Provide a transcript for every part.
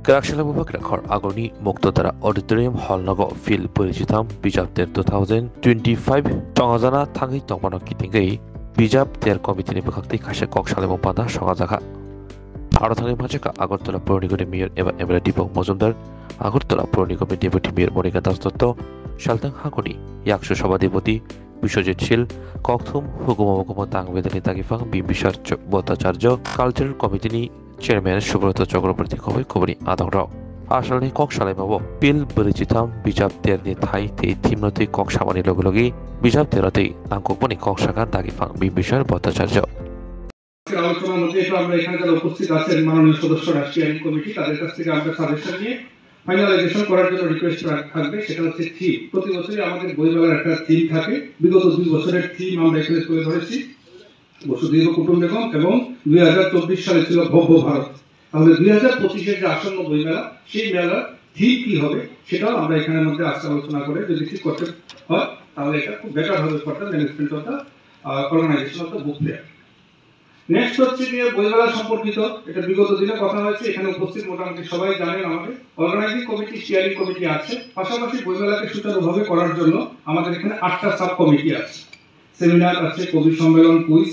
Kerakshila bubak rakhor agoni muktodara auditorium hall nago fil porijitam bijab ter 2025 tongazana thangi tongpano kitingai bijab ter committee ni bukhakti khashe kok salemo pada songajaka aro thangi majeka agartala pur nigori mayor eba emela dipok mojumdar agartala pur nigori deputy mayor monika das dotto shaltang hagoni yakshো সভাধিপতি বিশ্বজিৎ শীল ককথুম হুকুমা মহকুমা তাংবেদানি তাগিফাং Bimbisar Bhattacharya cultural কমিটিনি chairman Subrata Chakraborty খবর খবরনি আদংরাও আসালনি cock সালাইমাবো পিল বরিচিতাম বিজাব তেরনি থাই তেই থিমনতি কক সামানি লগলগি বিজাব তেরতেই নাংকপনি কক সাকান তাগিফাং বিম্বিসার ভট্টাচার্য আলোচনার মধ্যে আমরা এখানে যারা উপস্থিত আছেন মাননীয় সদস্য রাষ্ট্রীয় আইন কমিটি তাদের কাছ থেকে আমরা সাজেশন নিয়ে ফাইনালাইজেশন করার জন্য রিকোয়েস্ট থাকবে। সেটা হচ্ছে থিম। প্রতি বছরই আমাদের বইমেলার একটা থিম থাকে। বিগত 2 বছরের থিম আমরা এখানে তুলে ধরেছি, বসুধৈব কুটুম্বকম, এবং 2024 সালে ছিল ভব্য ভারত। তাহলে 2025-এর যে আসন্ন বইমেলা, সেই মেলার থিম কি হবে সেটাও আমরা এখানের মধ্যে আজকে আলোচনা করে যদি ঠিক করতে হয় তাহলে এটা খুব বেটার হবে for the management of the organization of the book fair. Next হচ্ছে যে বইমেলা সম্পর্কিত, এটা বিগত দিনে কথা হয়েছে, এখানে উপস্থিত মোটামুটি সবাই জানেন আমাদের অর্গানাইজিং কমিটি, স্টিয়ারিং কমিটি আছে। পাশাপাশি বইমেলাকে সুচারুভাবে করার জন্য আমাদের এখানে 8টা সাব কমিটি আছে। সেমিনার আছে, কবি সম্মেলন, কুইজ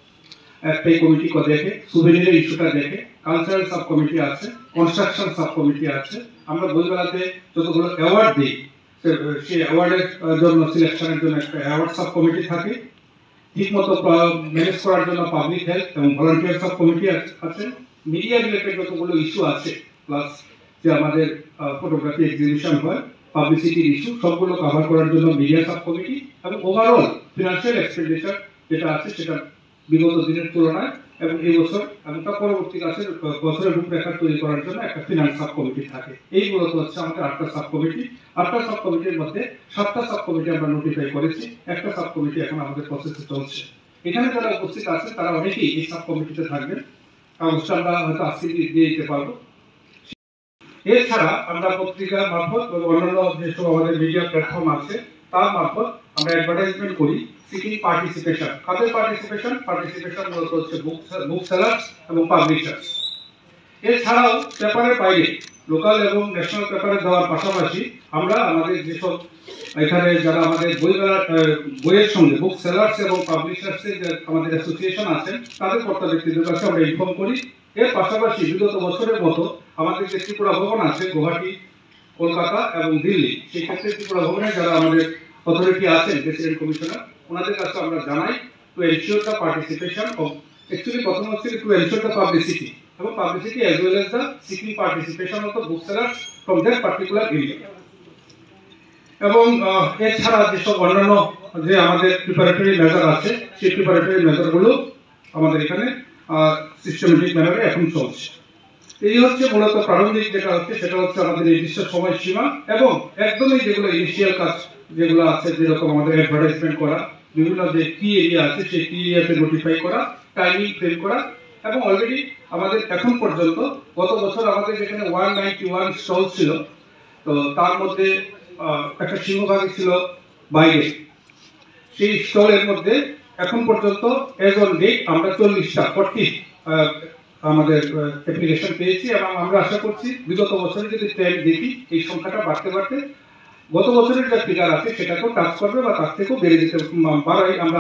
একটাই কমিটি দেখে, সুভেনিরের ইস্যুটা দেখে, কালচারাল সাব কমিটি আছে, কনস্ট্রাকশন সাব কমিটি আছে। আমরা বইমেলাতে যতগুলো অ্যাওয়ার্ড দিই সেই অ্যাওয়ার্ডের জন্য সিলেকশনের জন্য একটা অ্যাওয়ার্ড সাব কমিটি থাকে। ঠিকমতো ম্যানেজ করার জন্য পাবলিক হেলথ এবং ভলান্টিয়ার সাব কমিটি আছে। মিডিয়া রিলেটেড যতগুলো ইস্যু আছে, প্লাস যে আমাদের ফটোগ্রাফি এক্সিবিশন হয়, পাবলিসিটির ইস্যু, সবগুলো কভার করার জন্য মিডিয়া সাব কমিটি, এবং ওভারঅল ফিনান্সিয়াল এক্সপেন্ডিচার যেটা আছে সেটা বিগত দিনের তুলনায় এবং এই বছর এবং তার পরবর্তী বছরের রূপরেখা তৈরি করার জন্য একটা ফিনান্স সাব কমিটি থাকে। এইগুলো তো হচ্ছে আমাদের 8টা সাব কমিটি। 8টা সাব কমিটির মধ্যে 7টা সাব কমিটি আমরা নোটিফাই করেছি, একটা সাব কমিটি এখন আমাদের প্রসেসে চলছে। এখানে যারা উপস্থিত আছে তারা অনেকেই এই সাব কমিটিতে থাকবেন, কাগজটা আমরা হয়তো আজকে দিয়ে দিতে পারবো। এছাড়া আমরা পত্রিকা মারফত এবং অন্যান্য যেসব আমাদের মিডিয়া প্ল্যাটফর্ম আছে তার মারফত আমরা অ্যাডভার্টাইজমেন্ট করি সিকিং পার্টিসিপেশন। কাদের পার্টিসিপেশন? পার্টিসিপেশন মূলত হচ্ছে বুক সেলার্স এবং পাবলিশার্স। এছাড়াও পেপারের বাইরে লোকাল এবং ন্যাশনাল পেপারে দেওয়ার পাশাপাশি আমরা আমাদের যেসব এখানে যারা আমাদের বইয়ের সঙ্গে বুক সেলার্স এবং পাবলিশার্সের যে আমাদের অ্যাসোসিয়েশন আছেন তাদের কর্তা ব্যক্তিদের কাছে আমরা ইনফর্ম করি। এর পাশাপাশি বিগত বছরের মতো আমাদের যে ত্রিপুরা ভবন আছে গুয়াহাটি, কলকাতা এবং দিল্লি, সেই ক্ষেত্রে ত্রিপুরা ভবনে যারা আমাদের অথরিটি আছেন, প্রেসিডেন্ট কমিশনার, ওনাদের কাছে আমরা জানাই to ensure the participation of, actually প্রথম হচ্ছে টু এনশিওর দ্য পাবলিসিটি এবং publicity as well as the seeking participation of the book sellers from that particular area. এবং এছাড়া যেসব অন্যান্য যে আমাদের প্রিপারেটরি মেজার আছে সেই প্রিপারেটরি মেজারগুলো আমাদের এখানে সিস্টেমেটিক ম্যানারে এখন চলছে। এই হচ্ছে মূলত প্রারম্ভিক যেটা হচ্ছে সেটা হচ্ছে আমাদের নির্দিষ্ট সময়সীমা এবং একদমই যেগুলো ইনিশিয়াল কাজ যেগুলো আছে, যেরকম আমাদের অ্যাডভার্টাইজমেন্ট করা, বিভিন্ন যে কি এরিয়া আছে সেই কি এরিয়াতে নোটিফাই করা, টাইমিং ফ্রেম করা, এবং অলরেডি আমাদের এখন পর্যন্ত গত বছর আমাদের যেখানে 191 স্টল ছিল, তো তার মধ্যে একটা সিংহভাগই ছিল বাইরে। সেই স্টলের মধ্যে এখন পর্যন্ত এজ অন ডেট আমরা 40 আমাদের অ্যাপ্লিকেশন পেয়েছি এবং আমরা আশা করছি বিগত বছরে যদি ট্রেন্ড দেখি এই সংখ্যাটা বাড়তে বাড়তে গত বছরের যে ফিগার আছে সেটাকেও টাচ করবে বা তার থেকেও বেড়ে যেতে বাড়াই আমরা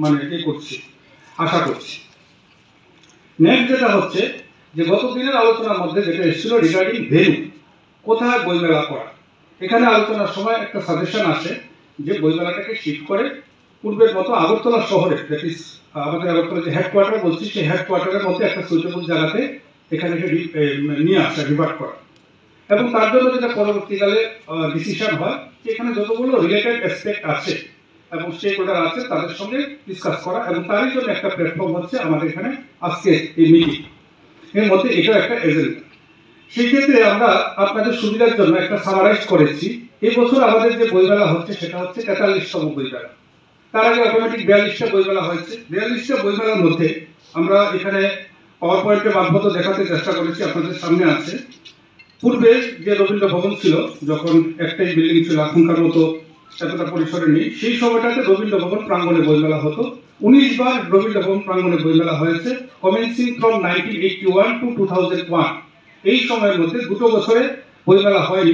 আশা করছি। নেক্সট যেটা হচ্ছে যে গত দিনের আলোচনার মধ্যে যেটা এসেছিল রিগার্ডিং ভেন্যু, কোথায় বইমেলা করা। এখানে আলোচনার সময় একটা সাজেশন আসে যে বইমেলাটাকে শিফট করে পূর্বের মতো আগরতলা শহরে, দ্যাট ইজ আমাদের আগরতলা যে হেডকোয়ার্টার বলছি সেই হেডকোয়ার্টারের মধ্যে একটা সুইটেবল জায়গাতে এখানে নিয়ে আসা, রিভার্ট করা, এবং তার জন্য যেটা পরবর্তীকালে ডিসিশন হয় যে এখানে যতগুলো রিলেটেড অ্যাসপেক্ট আছে এবং স্টেক হোল্ডার আছে তাদের সঙ্গে ডিসকাস করা, এবং তারই জন্য একটা প্ল্যাটফর্ম হচ্ছে আমাদের এখানে আজকে এই মিটিং। এর মধ্যে এটা একটা এজেন্ডা। সেই ক্ষেত্রে আমরা আপনাদের সুবিধার জন্য একটা সামারাইজ করেছি। এই বছর আমাদের যে বইমেলা হচ্ছে সেটা হচ্ছে 43তম বইমেলা। তার আগে অটোমেটিক 42টা বইমেলা হয়েছে। 42টা বইমেলার মধ্যে আমরা এখানে পাওয়ার পয়েন্টের মারফত দেখাতে চেষ্টা করেছি, আপনাদের সামনে আছে। পূর্বে যে রবীন্দ্র ভবন ছিল, যখন একটাই বিল্ডিং ছিল, এখনকার মতো এতটা পরিসরে নেই, সেই সময়টাতে রবীন্দ্র ভবন প্রাঙ্গণে বইমেলা হতো। 19 বার রবীন্দ্র ভবন প্রাঙ্গণে বইমেলা হয়েছে, কমেন্সিং ফ্রম 1981 টু 2001। এই সময়ের মধ্যে দুটো বছরে বইমেলা হয়নি,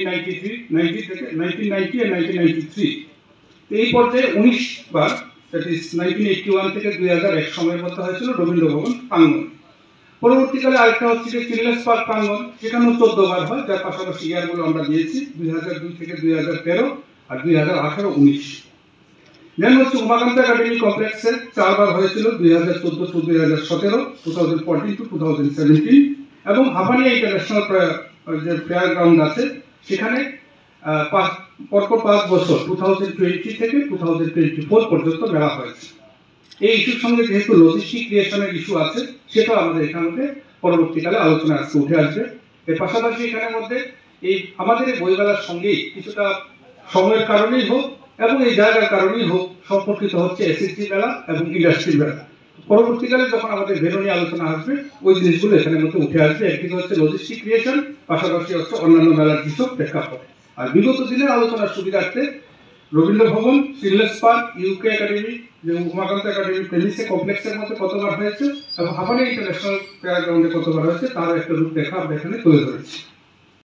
1990 আর 1993। এই পর্যায়ে 19 বার, দ্যাট ইজ 1981 থেকে 2001 সময়ের মধ্যে হয়েছিল রবীন্দ্র ভবন প্রাঙ্গণ। পরবর্তীকালে আরেকটা হচ্ছে যে চিলড্রেন্স পার্ক প্রাঙ্গণ, সেখানেও 14 বার হয়, যার পাশাপাশি ইয়ারগুলো আমরা দিয়েছি 2002 থেকে 2013 আর 2018-19। দেন হচ্ছে উমাকান্ত একাডেমি কমপ্লেক্সে 4 বার হয়েছিল, 2014 টু 2017, 2014 টু 2017, এবং হাফানিয়া ইন্টারন্যাশনাল যে ফেয়ার গ্রাউন্ড আছে সেখানে পরপর 5 বছর 2020 থেকে 2024 পর্যন্ত মেলা হয়েছে। এই ইস্যুর সঙ্গে যেহেতু লজিস্টিক ক্রিয়েশনের ইস্যু আছে, সেটা আমাদের এখানে মধ্যে পরবর্তীকালে আলোচনা আজকে উঠে আসবে। এর পাশাপাশি এখানের মধ্যে এই আমাদের এই বইমেলার সঙ্গেই কিছুটা সময়ের কারণেই হোক এবং এই জায়গার কারণেই হোক সম্পর্কিত হচ্ছে এসএসজি মেলা এবং ইন্ডাস্ট্রি মেলা। পরবর্তীকালে যখন আমাদের ভেন্যু নিয়ে আলোচনা আসবে, ওই জিনিসগুলো এখানের মধ্যে উঠে আসবে। একদিকে হচ্ছে লজিস্টিক ক্রিয়েশন, পাশাপাশি হচ্ছে অন্যান্য মেলার কিছু প্রেক্ষাপট। আর বিগত দিনের আলোচনার সুবিধার্থে রবীন্দ্র ভবন, চিলড্রেন্স পার্ক, ইউকে একাডেমি, যে উমাকান্ত একাডেমি প্রেমিসে কমপ্লেক্সের মধ্যে কতবার হয়েছে এবং হাফানিয়া ইন্টারন্যাশনাল ফেয়ার গ্রাউন্ডে কতবার হয়েছে তার একটা রূপরেখা আমরা এখানে তুলে ধরেছি।